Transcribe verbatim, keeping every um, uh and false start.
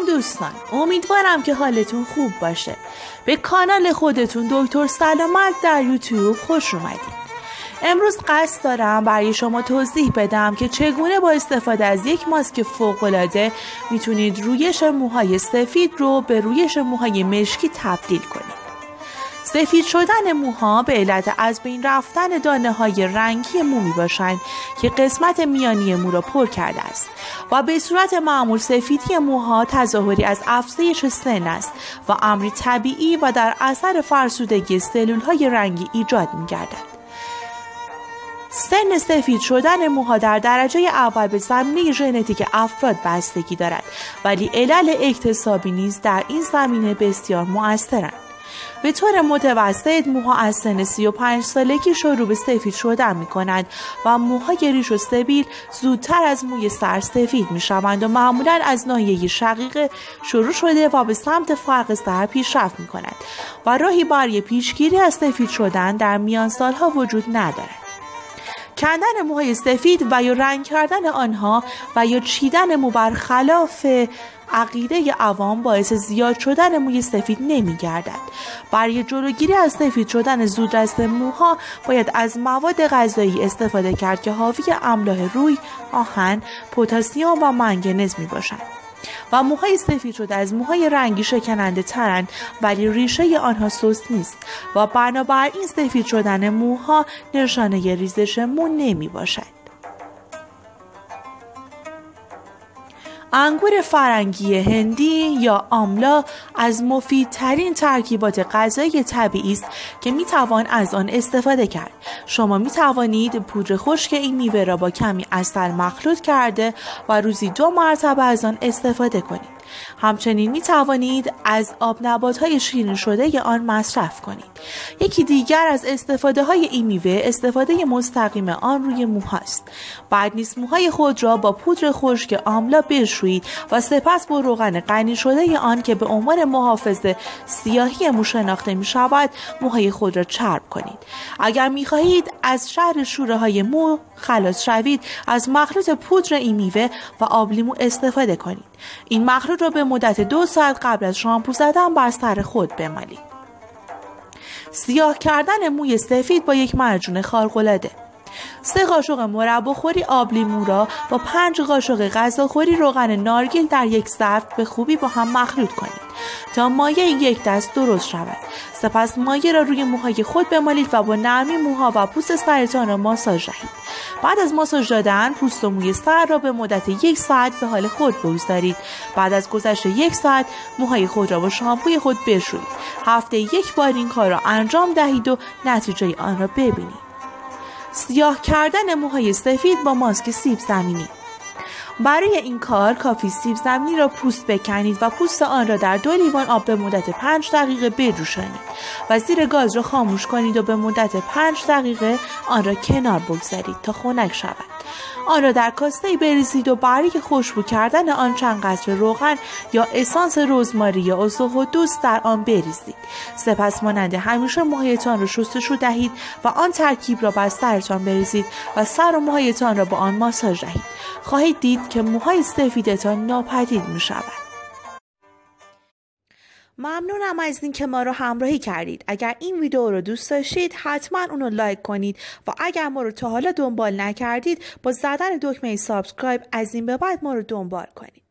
سلام دوستان، امیدوارم که حالتون خوب باشه. به کانال خودتون دکتر سلامت در یوتیوب خوش اومدید. امروز قصد دارم برای شما توضیح بدم که چگونه با استفاده از یک ماسک فوق‌العاده میتونید رویش موهای سفید رو به رویش موهای مشکی تبدیل کنید. سفید شدن موها به علت از بین رفتن دانه های رنگی مو می باشند که قسمت میانی مو را پر کرده است و به صورت معمول سفیدی موها تظاهری از افزایش سن است و امری طبیعی و در اثر فرسودگی سلول های رنگی ایجاد می گردد. سن سفید شدن موها در درجه اول به زمینه ژنتیک افراد بستگی دارد، ولی علل اکتسابی نیز در این زمینه بسیار مؤثرند. به طور متوسط موها از سن سی و پنج سالگی شروع به سفید شدن می کنند و موهای ریش و سبیل زودتر از موی سر سفید می شوند و معمولا از ناحیه شقیقه شروع شده و به سمت فرق سر پیشرفت می کنند و راهی برای پیشگیری از سفید شدن در میان سالها وجود ندارد. کندن موهای سفید و یا رنگ کردن آنها و یا چیدن مو برخلاف عقیده عوام باعث زیاد شدن موی سفید نمی گردد. برای جلوگیری از سفید شدن زودرس موها باید از مواد غذایی استفاده کرد که حاوی املاح روی، آهن، پتاسیم و منگنز می باشند. و موهای سفید شده از موهای رنگی شکننده ترند، ولی ریشه آنها سست نیست و بنابراین سفید شدن موها نشانه ریزش مو نمی باشد. انگور فرنگی هندی یا آملا از مفیدترین ترکیبات غذایی طبیعی است که می توان از آن استفاده کرد. شما می توانید پودر خشک این میوه را با کمی عسل مخلوط کرده و روزی دو مرتبه از آن استفاده کنید. همچنین می توانید از آب نبات‌های شیرین شده آن مصرف کنید. یکی دیگر از استفاده های این میوه استفاده مستقیم آن روی موهاست. بعد نیز موهای خود را با پودر خشک آملا بشویید و سپس با روغن غنی شده آن که به عنوان محافظ سیاهی مو شناخته می شود موهای خود را چرب کنید. اگر می خواهید از شر شوره های مو خلاص شوید، از مخلوط پودر این میوه و آب لیمو استفاده کنید. این مخلوط را به مدت دو ساعت قبل از شامپو زدن بر سر خود بمالید. سیاه کردن موی سفید با یک معجون خارق‌العاده. سه قاشق مرباخوری آب لیمو را با پنج قاشق غذاخوری روغن نارگیل در یک ظرف به خوبی با هم مخلوط کنید تا مایع یک دست درست شود. سپس مایع را روی موهای خود بمالید و با نرمی موها و پوست سرتان را ماساژ دهید. بعد از ماساژ دادن پوست و موی سر را به مدت یک ساعت به حال خود بگذارید. بعد از گذشت یک ساعت موهای خود را با شامپوی خود بشویید. هفته یک بار این کار را انجام دهید و نتیجه آن را ببینید. سیاه کردن موهای سفید با ماسک سیب زمینی. برای این کار کافی سیب زمینی را پوست بکنید و پوست آن را در دو لیوان آب به مدت پنج دقیقه بجوشانید و زیر گاز را خاموش کنید و به مدت پنج دقیقه آن را کنار بگذارید تا خنک شود. آن را در کاسه‌ای بریزید و برای خوشبو کردن آن چند قطره روغن یا اسانس رزماری یا اسطوخودوس در آن بریزید. سپس مانند همیشه موهایتان را شستشو دهید و آن ترکیب را بر سرتان بریزید و سر و موهایتان را با آن ماساژ دهید. خواهید دید که موهای سفیدتان ناپدید می شود. ممنونم از این که ما رو همراهی کردید. اگر این ویدیو رو دوست داشتید حتما اونو لایک کنید و اگر ما رو تا حالا دنبال نکردید با زدن دکمه سابسکرایب از این به بعد ما رو دنبال کنید.